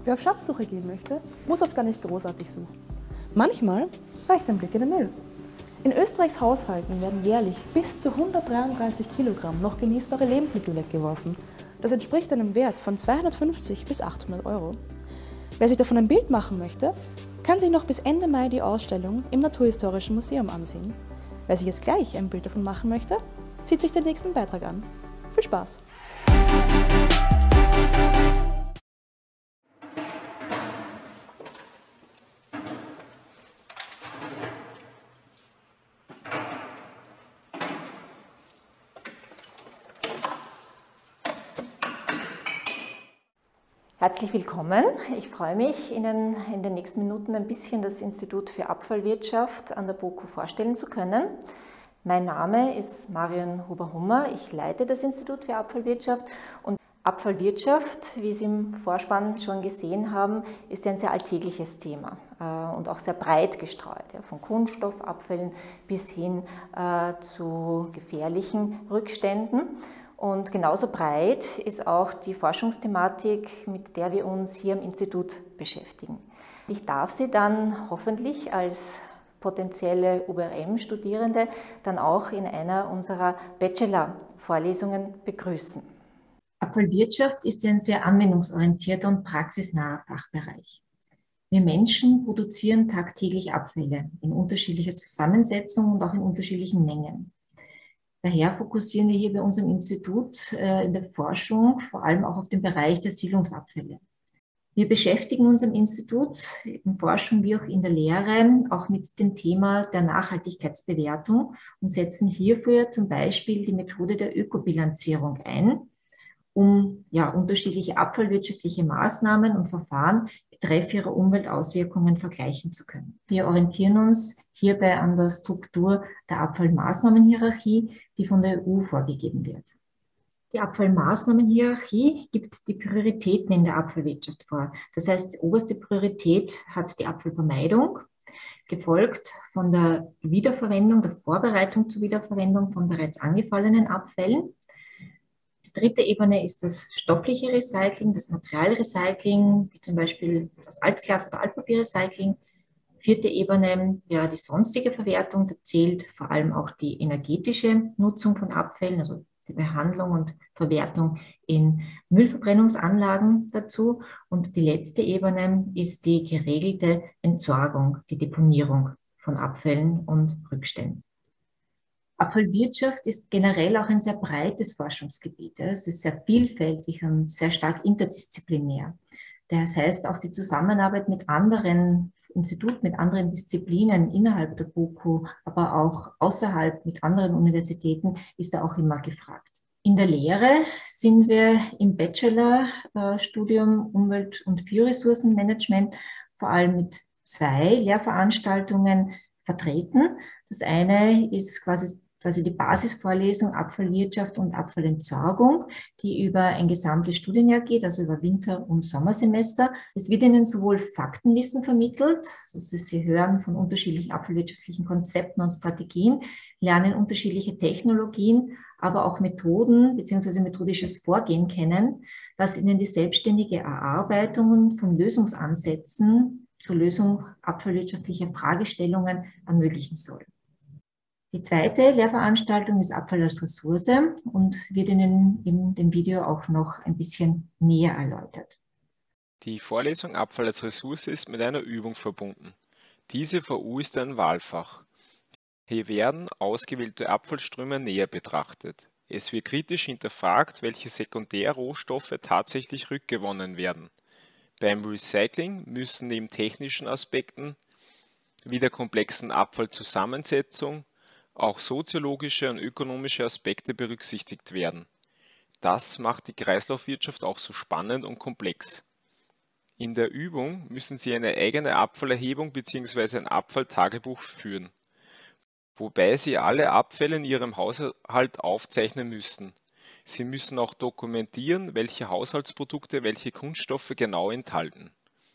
Wer auf Schatzsuche gehen möchte, muss oft gar nicht großartig suchen. Manchmal reicht ein Blick in den Müll. In Österreichs Haushalten werden jährlich bis zu 133 Kilogramm noch genießbare Lebensmittel weggeworfen. Das entspricht einem Wert von 250 bis 800 Euro. Wer sich davon ein Bild machen möchte, kann sich noch bis Ende Mai die Ausstellung im Naturhistorischen Museum ansehen. Wer sich jetzt gleich ein Bild davon machen möchte, sieht sich den nächsten Beitrag an. Viel Spaß! Herzlich willkommen. Ich freue mich, Ihnen in den nächsten Minuten ein bisschen das Institut für Abfallwirtschaft an der BOKU vorstellen zu können. Mein Name ist Marion Huber-Hummer. Ich leite das Institut für Abfallwirtschaft und Abfallwirtschaft, wie Sie im Vorspann schon gesehen haben, ist ein sehr alltägliches Thema und auch sehr breit gestreut, von Kunststoffabfällen bis hin zu gefährlichen Rückständen. Und genauso breit ist auch die Forschungsthematik, mit der wir uns hier im Institut beschäftigen. Ich darf Sie dann hoffentlich als potenzielle UBRM-Studierende dann auch in einer unserer Bachelor-Vorlesungen begrüßen. Abfallwirtschaft ist ja ein sehr anwendungsorientierter und praxisnaher Fachbereich. Wir Menschen produzieren tagtäglich Abfälle in unterschiedlicher Zusammensetzung und auch in unterschiedlichen Mengen. Daher fokussieren wir hier bei unserem Institut in der Forschung vor allem auch auf den Bereich der Siedlungsabfälle. Wir beschäftigen uns im Institut in Forschung wie auch in der Lehre auch mit dem Thema der Nachhaltigkeitsbewertung und setzen hierfür zum Beispiel die Methode der Ökobilanzierung ein, um unterschiedliche abfallwirtschaftliche Maßnahmen und Verfahren betreff ihrer Umweltauswirkungen vergleichen zu können. Wir orientieren uns hierbei an der Struktur der Abfallmaßnahmenhierarchie, die von der EU vorgegeben wird. Die Abfallmaßnahmenhierarchie gibt die Prioritäten in der Abfallwirtschaft vor. Das heißt, die oberste Priorität hat die Abfallvermeidung, gefolgt von der Wiederverwendung, der Vorbereitung zur Wiederverwendung von bereits angefallenen Abfällen. Die dritte Ebene ist das stoffliche Recycling, das Materialrecycling, wie zum Beispiel das Altglas- oder Altpapierrecycling. Vierte Ebene, die sonstige Verwertung, da zählt vor allem auch die energetische Nutzung von Abfällen, also die Behandlung und Verwertung in Müllverbrennungsanlagen dazu. Und die letzte Ebene ist die geregelte Entsorgung, die Deponierung von Abfällen und Rückständen. Abfallwirtschaft ist generell auch ein sehr breites Forschungsgebiet. Es ist sehr vielfältig und sehr stark interdisziplinär. Das heißt, auch die Zusammenarbeit mit anderen Instituten, mit anderen Disziplinen innerhalb der BOKU, aber auch außerhalb mit anderen Universitäten ist da auch immer gefragt. In der Lehre sind wir im Bachelorstudium Umwelt- und Bioressourcenmanagement vor allem mit 2 Lehrveranstaltungen vertreten. Das eine ist quasi die Basisvorlesung Abfallwirtschaft und Abfallentsorgung, die über ein gesamtes Studienjahr geht, also über Winter- und Sommersemester. Es wird Ihnen sowohl Faktenwissen vermittelt, also Sie hören von unterschiedlichen abfallwirtschaftlichen Konzepten und Strategien, lernen unterschiedliche Technologien, aber auch Methoden bzw. methodisches Vorgehen kennen, das Ihnen die selbstständige Erarbeitung von Lösungsansätzen zur Lösung abfallwirtschaftlicher Fragestellungen ermöglichen soll. Die zweite Lehrveranstaltung ist Abfall als Ressource und wird Ihnen in dem Video auch noch ein bisschen näher erläutert. Die Vorlesung Abfall als Ressource ist mit einer Übung verbunden. Diese VU ist ein Wahlfach. Hier werden ausgewählte Abfallströme näher betrachtet. Es wird kritisch hinterfragt, welche Sekundärrohstoffe tatsächlich rückgewonnen werden. Beim Recycling müssen neben technischen Aspekten wie der komplexen Abfallzusammensetzung auch soziologische und ökonomische Aspekte berücksichtigt werden. Das macht die Kreislaufwirtschaft auch so spannend und komplex. In der Übung müssen Sie eine eigene Abfallerhebung bzw. ein Abfalltagebuch führen, wobei Sie alle Abfälle in Ihrem Haushalt aufzeichnen müssen. Sie müssen auch dokumentieren, welche Haushaltsprodukte welche Kunststoffe genau enthalten.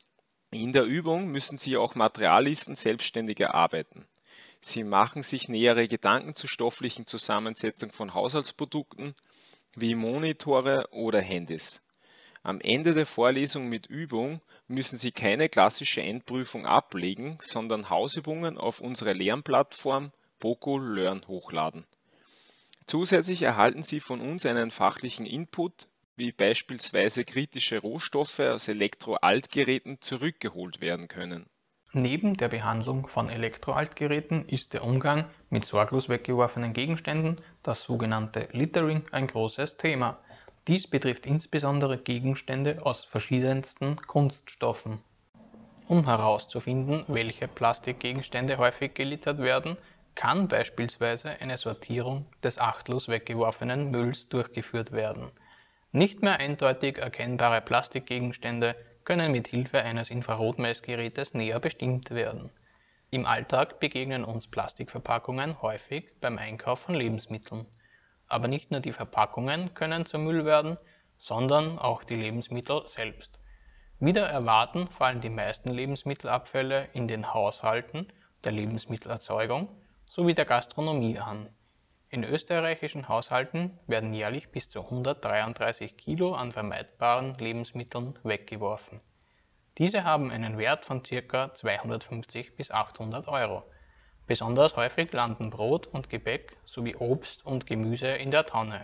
In der Übung müssen Sie auch Materiallisten selbstständig erarbeiten. Sie machen sich nähere Gedanken zur stofflichen Zusammensetzung von Haushaltsprodukten wie Monitore oder Handys. Am Ende der Vorlesung mit Übung müssen Sie keine klassische Endprüfung ablegen, sondern Hausübungen auf unsere Lernplattform Boku Learn hochladen. Zusätzlich erhalten Sie von uns einen fachlichen Input, wie beispielsweise kritische Rohstoffe aus Elektroaltgeräten zurückgeholt werden können. Neben der Behandlung von Elektroaltgeräten ist der Umgang mit sorglos weggeworfenen Gegenständen, das sogenannte Littering, ein großes Thema. Dies betrifft insbesondere Gegenstände aus verschiedensten Kunststoffen. Um herauszufinden, welche Plastikgegenstände häufig gelittert werden, kann beispielsweise eine Sortierung des achtlos weggeworfenen Mülls durchgeführt werden. Nicht mehr eindeutig erkennbare Plastikgegenstände können mit Hilfe eines Infrarotmessgerätes näher bestimmt werden. Im Alltag begegnen uns Plastikverpackungen häufig beim Einkauf von Lebensmitteln. Aber nicht nur die Verpackungen können zum Müll werden, sondern auch die Lebensmittel selbst. Wider Erwarten fallen die meisten Lebensmittelabfälle in den Haushalten, der Lebensmittelerzeugung sowie der Gastronomie an. In österreichischen Haushalten werden jährlich bis zu 133 Kilo an vermeidbaren Lebensmitteln weggeworfen. Diese haben einen Wert von ca. 250 bis 800 Euro. Besonders häufig landen Brot und Gebäck sowie Obst und Gemüse in der Tonne.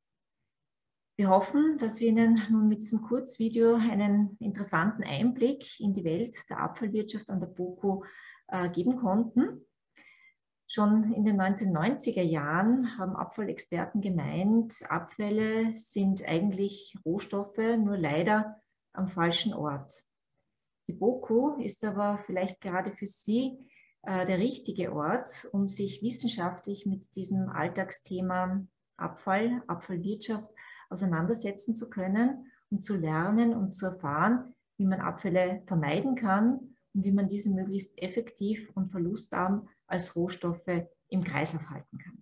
Wir hoffen, dass wir Ihnen nun mit diesem Kurzvideo einen interessanten Einblick in die Welt der Abfallwirtschaft an der BOKU geben konnten. Schon in den 1990er Jahren haben Abfallexperten gemeint, Abfälle sind eigentlich Rohstoffe, nur leider am falschen Ort. Die BOKU ist aber vielleicht gerade für Sie der richtige Ort, um sich wissenschaftlich mit diesem Alltagsthema Abfall, Abfallwirtschaft auseinandersetzen zu können und zu lernen und zu erfahren, wie man Abfälle vermeiden kann und wie man diese möglichst effektiv und verlustarm als Rohstoffe im Kreislauf halten kann.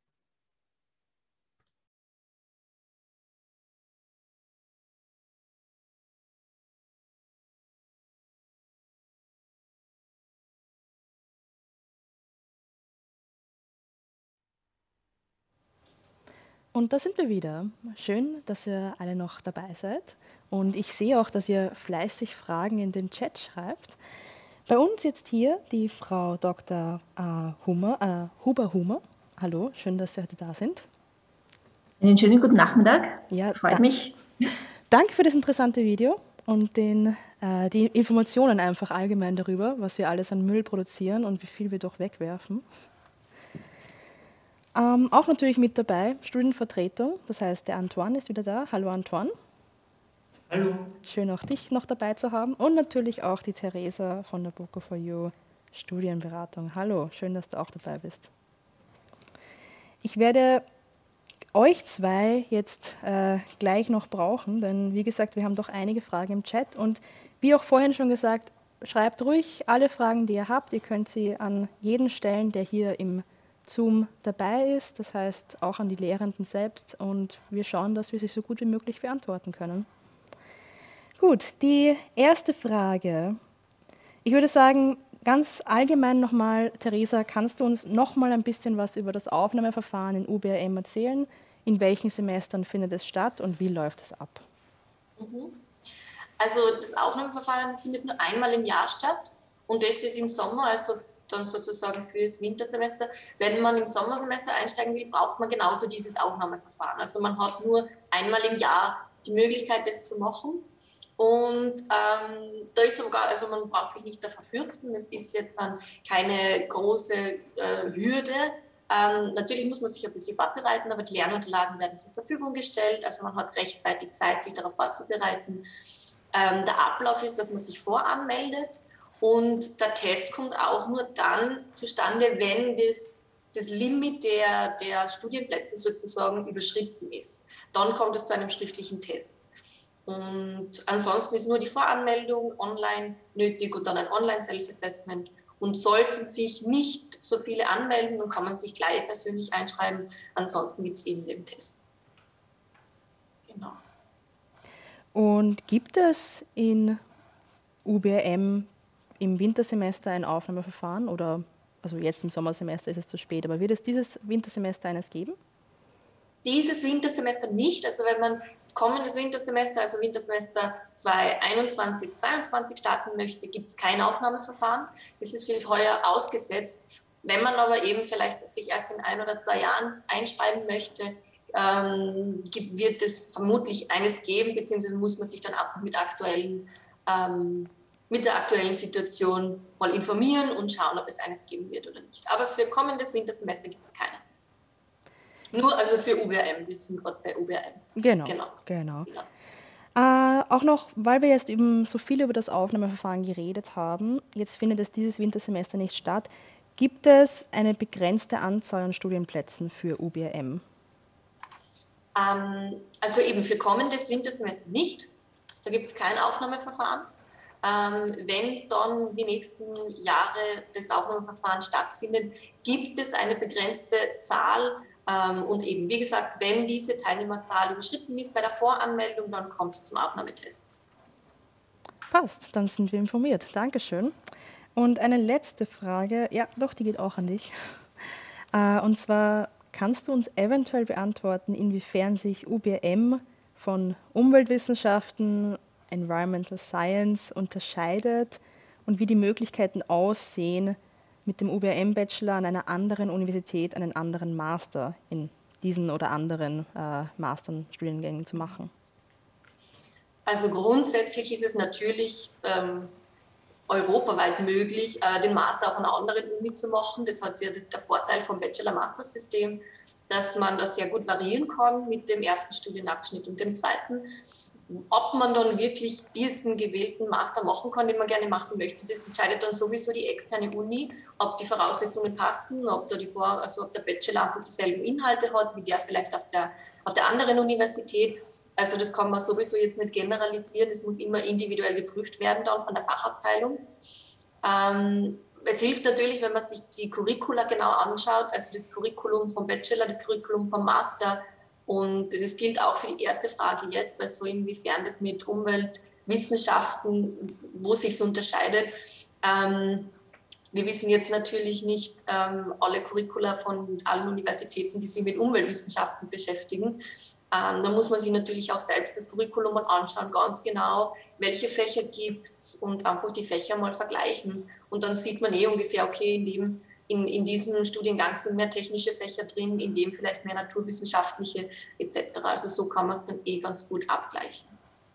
Und da sind wir wieder. Schön, dass ihr alle noch dabei seid. Und ich sehe auch, dass ihr fleißig Fragen in den Chat schreibt. Bei uns jetzt hier die Frau Dr. Huber-Hummer. Hallo, schön, dass Sie heute da sind. Einen schönen guten Nachmittag. Ja, freut mich. Danke für das interessante Video und die Informationen einfach allgemein darüber, was wir alles an Müll produzieren und wie viel wir doch wegwerfen. Auch natürlich mit dabei Studienvertretung, das heißt, der Antoine ist wieder da. Hallo Antoine. Hallo. Schön auch dich noch dabei zu haben und natürlich auch die Theresa von der Boku4U Studienberatung. Hallo, schön, dass du auch dabei bist. Ich werde euch zwei jetzt gleich noch brauchen, denn wie gesagt, wir haben doch einige Fragen im Chat und wie auch vorhin schon gesagt, schreibt ruhig alle Fragen, die ihr habt. Ihr könnt sie an jeden stellen, der hier im Zoom dabei ist, das heißt auch an die Lehrenden selbst und wir schauen, dass wir sie so gut wie möglich beantworten können. Gut, die erste Frage. Ich würde sagen, ganz allgemein nochmal, Theresa, kannst du uns nochmal ein bisschen was über das Aufnahmeverfahren in UBRM erzählen? In welchen Semestern findet es statt und wie läuft es ab? Also das Aufnahmeverfahren findet nur einmal im Jahr statt und das ist im Sommer, also dann sozusagen für das Wintersemester. Wenn man im Sommersemester einsteigen will, braucht man genauso dieses Aufnahmeverfahren. Also man hat nur einmal im Jahr die Möglichkeit, das zu machen. Und da ist sogar, also man braucht sich nicht davor fürchten, es ist jetzt dann keine große Hürde. Natürlich muss man sich ein bisschen vorbereiten, aber die Lernunterlagen werden zur Verfügung gestellt, also man hat rechtzeitig Zeit, sich darauf vorzubereiten. Der Ablauf ist, dass man sich voranmeldet und der Test kommt auch nur dann zustande, wenn das Limit der Studienplätze sozusagen überschritten ist. Dann kommt es zu einem schriftlichen Test. Und ansonsten ist nur die Voranmeldung online nötig und dann ein Online-Self-Assessment. Und sollten sich nicht so viele anmelden, dann kann man sich gleich persönlich einschreiben. Ansonsten gibt es eben den Test. Genau. Und gibt es in UBRM im Wintersemester ein Aufnahmeverfahren? Oder, also jetzt im Sommersemester ist es zu spät, aber wird es dieses Wintersemester eines geben? dieses Wintersemester nicht. Also wenn man kommendes Wintersemester, also Wintersemester 2021, 2022 starten möchte, gibt es kein Aufnahmeverfahren. Das ist für heuer ausgesetzt. Wenn man aber eben vielleicht sich erst in 1 oder 2 Jahren einschreiben möchte, wird es vermutlich eines geben, beziehungsweise muss man sich dann einfach mit der aktuellen Situation mal informieren und schauen, ob es eines geben wird oder nicht. Aber für kommendes Wintersemester gibt es keines. Nur also für UBRM, wir sind gerade bei UBRM. Genau. Auch noch, weil wir jetzt eben so viel über das Aufnahmeverfahren geredet haben, jetzt findet es dieses Wintersemester nicht statt, gibt es eine begrenzte Anzahl an Studienplätzen für UBRM? Also eben für kommendes Wintersemester nicht. Da gibt es kein Aufnahmeverfahren. Wenn es dann die nächsten Jahre das Aufnahmeverfahren stattfindet, gibt es eine begrenzte Zahl. Und eben, wie gesagt, wenn diese Teilnehmerzahl überschritten ist bei der Voranmeldung, dann kommt es zum Aufnahmetest. Passt, dann sind wir informiert. Dankeschön. Und eine letzte Frage, ja doch, die geht auch an dich. Und zwar, kannst du uns eventuell beantworten, inwiefern sich UBRM von Umweltwissenschaften, Environmental Science unterscheidet und wie die Möglichkeiten aussehen, mit dem UBRM-Bachelor an einer anderen Universität einen anderen Master in diesen oder anderen Masterstudiengängen zu machen? Also grundsätzlich ist es natürlich europaweit möglich, den Master auf einer anderen Uni zu machen. Das hat ja der Vorteil vom Bachelor-Master-System, dass man das sehr gut variieren kann mit dem ersten Studienabschnitt und dem zweiten. Ob man dann wirklich diesen gewählten Master machen kann, den man gerne machen möchte, das entscheidet dann sowieso die externe Uni, ob die Voraussetzungen passen, ob der Bachelor einfach dieselben Inhalte hat, wie der vielleicht auf der anderen Universität. Also das kann man sowieso jetzt nicht generalisieren, es muss immer individuell geprüft werden dann von der Fachabteilung. Es hilft natürlich, wenn man sich die Curricula genau anschaut, also das Curriculum vom Bachelor, das Curriculum vom Master. Und das gilt auch für die erste Frage jetzt, also inwiefern das mit Umweltwissenschaften, wo sich es unterscheidet. Wir wissen jetzt natürlich nicht alle Curricula von allen Universitäten, die sich mit Umweltwissenschaften beschäftigen. Da muss man sich natürlich auch selbst das Curriculum mal anschauen, ganz genau, welche Fächer gibt es und einfach die Fächer mal vergleichen. Und dann sieht man ungefähr, okay, in diesem Studiengang sind mehr technische Fächer drin, in dem vielleicht mehr naturwissenschaftliche etc. Also so kann man es dann ganz gut abgleichen.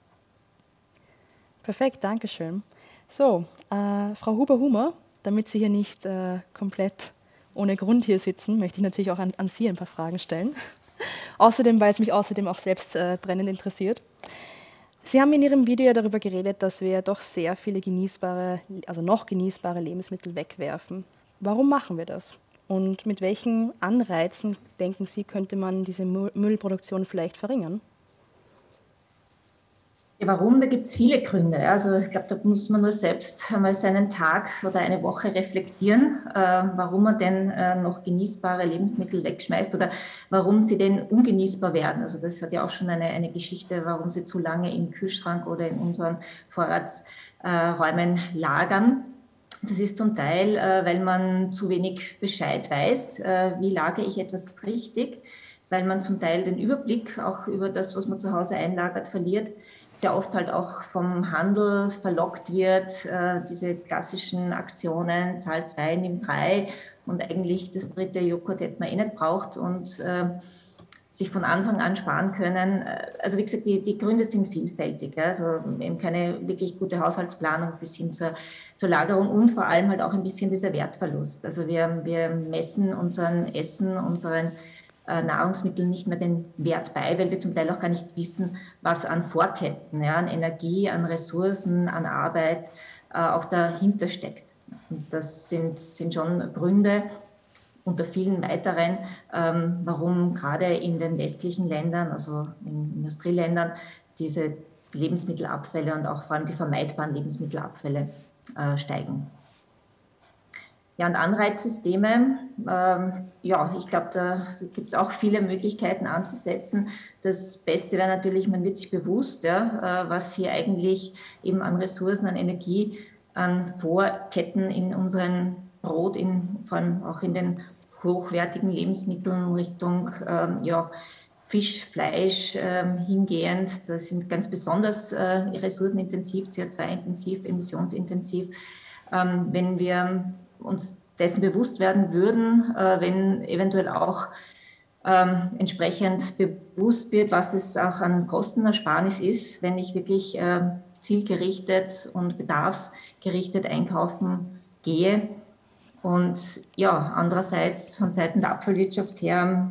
Perfekt, danke schön. So, Frau Huber-Hummer, damit Sie hier nicht komplett ohne Grund hier sitzen, möchte ich natürlich auch an Sie ein paar Fragen stellen. Außerdem, weil es mich außerdem auch selbst brennend interessiert. Sie haben in Ihrem Video ja darüber geredet, dass wir doch sehr viele noch genießbare Lebensmittel wegwerfen. Warum machen wir das? Und mit welchen Anreizen, denken Sie, könnte man diese Müllproduktion vielleicht verringern? Ja, warum? Da gibt es viele Gründe. Also ich glaube, da muss man nur selbst einmal seinen Tag oder eine Woche reflektieren, warum man denn noch genießbare Lebensmittel wegschmeißt oder warum sie denn ungenießbar werden. Also das hat ja auch schon eine Geschichte, warum sie zu lange im Kühlschrank oder in unseren Vorratsräumen lagern. Das ist zum Teil, weil man zu wenig Bescheid weiß, wie lagere ich etwas richtig, weil man zum Teil den Überblick auch über das, was man zu Hause einlagert, verliert, sehr oft halt auch vom Handel verlockt wird, diese klassischen Aktionen, zahl 2, nimm 3 und eigentlich das 3. Joghurt hätte man nicht braucht und sich von Anfang an sparen können. Also wie gesagt, die Gründe sind vielfältig. Ja? Also eben keine wirklich gute Haushaltsplanung bis hin zur Lagerung und vor allem halt auch ein bisschen dieser Wertverlust. Also wir messen unseren Essen, unseren Nahrungsmitteln nicht mehr den Wert bei, weil wir zum Teil auch gar nicht wissen, was an Vorketten, ja, an Energie, an Ressourcen, an Arbeit auch dahinter steckt. Und das sind schon Gründe unter vielen weiteren, warum gerade in den westlichen Ländern, also in Industrieländern, diese Lebensmittelabfälle und auch vor allem die vermeidbaren Lebensmittelabfälle steigen. Ja, und Anreizsysteme, ich glaube, da gibt es auch viele Möglichkeiten anzusetzen. Das Beste wäre natürlich, man wird sich bewusst, was hier eigentlich eben an Ressourcen, an Energie, an Vorketten in unserem Brot, vor allem auch in den hochwertigen Lebensmitteln Richtung Fisch, Fleisch hingehend. Das sind ganz besonders ressourcenintensiv, CO2-intensiv, emissionsintensiv. Wenn wir uns dessen bewusst werden würden, wenn eventuell auch entsprechend bewusst wird, was es auch an Kostenersparnis ist, wenn ich wirklich zielgerichtet und bedarfsgerichtet einkaufen gehe. Und ja, andererseits von Seiten der Abfallwirtschaft her,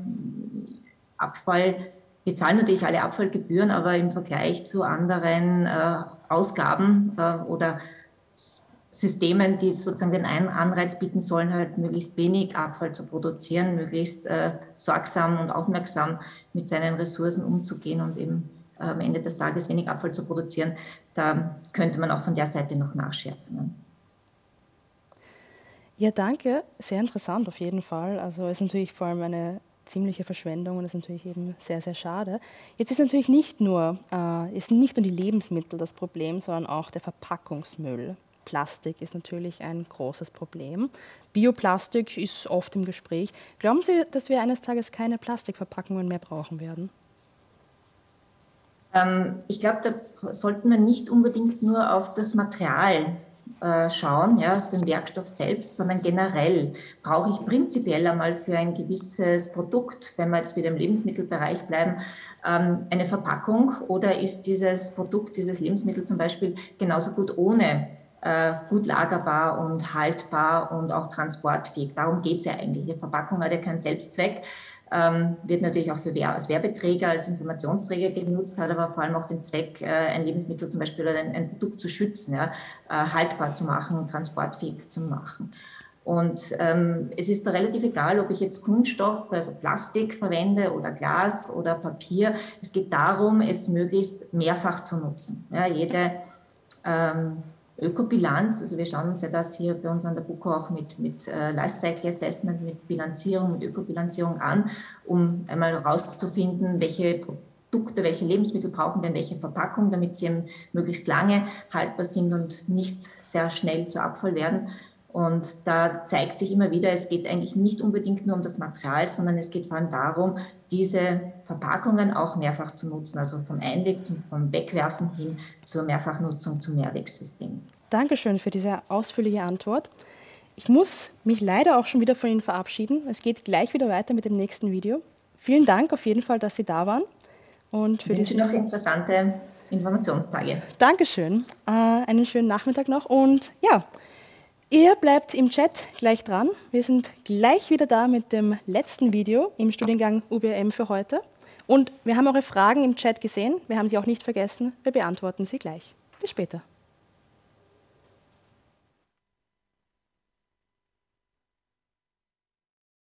wir zahlen natürlich alle Abfallgebühren, aber im Vergleich zu anderen Ausgaben oder Systemen, die sozusagen den Anreiz bieten sollen, halt möglichst wenig Abfall zu produzieren, möglichst sorgsam und aufmerksam mit seinen Ressourcen umzugehen und eben am Ende des Tages wenig Abfall zu produzieren, da könnte man auch von der Seite noch nachschärfen. Ja, danke. Sehr interessant auf jeden Fall. Also es ist natürlich vor allem eine ziemliche Verschwendung und das ist natürlich eben sehr, sehr schade. Jetzt ist natürlich nicht nur die Lebensmittel das Problem, sondern auch der Verpackungsmüll. Plastik ist natürlich ein großes Problem. Bioplastik ist oft im Gespräch. Glauben Sie, dass wir eines Tages keine Plastikverpackungen mehr brauchen werden? Ich glaube, da sollten wir nicht unbedingt nur auf das Material schauen, ja, aus dem Werkstoff selbst, sondern generell brauche ich prinzipiell einmal für ein gewisses Produkt, wenn wir jetzt wieder im Lebensmittelbereich bleiben, eine Verpackung, oder ist dieses Produkt, dieses Lebensmittel zum Beispiel genauso gut ohne gut lagerbar und haltbar und auch transportfähig. Darum geht es ja eigentlich. Die Verpackung hat ja keinen Selbstzweck, wird natürlich auch als Werbeträger, als Informationsträger genutzt, hat aber vor allem auch den Zweck, ein Lebensmittel zum Beispiel oder ein Produkt zu schützen, ja, haltbar zu machen, transportfähig zu machen. Und es ist da relativ egal, ob ich jetzt Kunststoff, also Plastik verwende oder Glas oder Papier. Es geht darum, es möglichst mehrfach zu nutzen. Ja, jede Ökobilanz, also wir schauen uns ja das hier bei uns an der BUKO auch mit Lifecycle Assessment, mit Bilanzierung, mit Ökobilanzierung an, um einmal herauszufinden, welche Produkte, welche Lebensmittel brauchen denn welche Verpackung, damit sie möglichst lange haltbar sind und nicht sehr schnell zu Abfall werden. Und da zeigt sich immer wieder, es geht eigentlich nicht unbedingt nur um das Material, sondern es geht vor allem darum, diese Verpackungen auch mehrfach zu nutzen, also vom Einweg, vom Wegwerfen hin zur Mehrfachnutzung, zum Mehrwegsystem. Dankeschön für diese ausführliche Antwort. Ich muss mich leider auch schon wieder von Ihnen verabschieden. Es geht gleich wieder weiter mit dem nächsten Video. Vielen Dank auf jeden Fall, dass Sie da waren. Und für diese noch interessante Informationstage. Dankeschön. Einen schönen Nachmittag noch und ja, ihr bleibt im Chat gleich dran. Wir sind gleich wieder da mit dem letzten Video im Studiengang UBM für heute. Und wir haben eure Fragen im Chat gesehen. Wir haben sie auch nicht vergessen. Wir beantworten sie gleich. Bis später.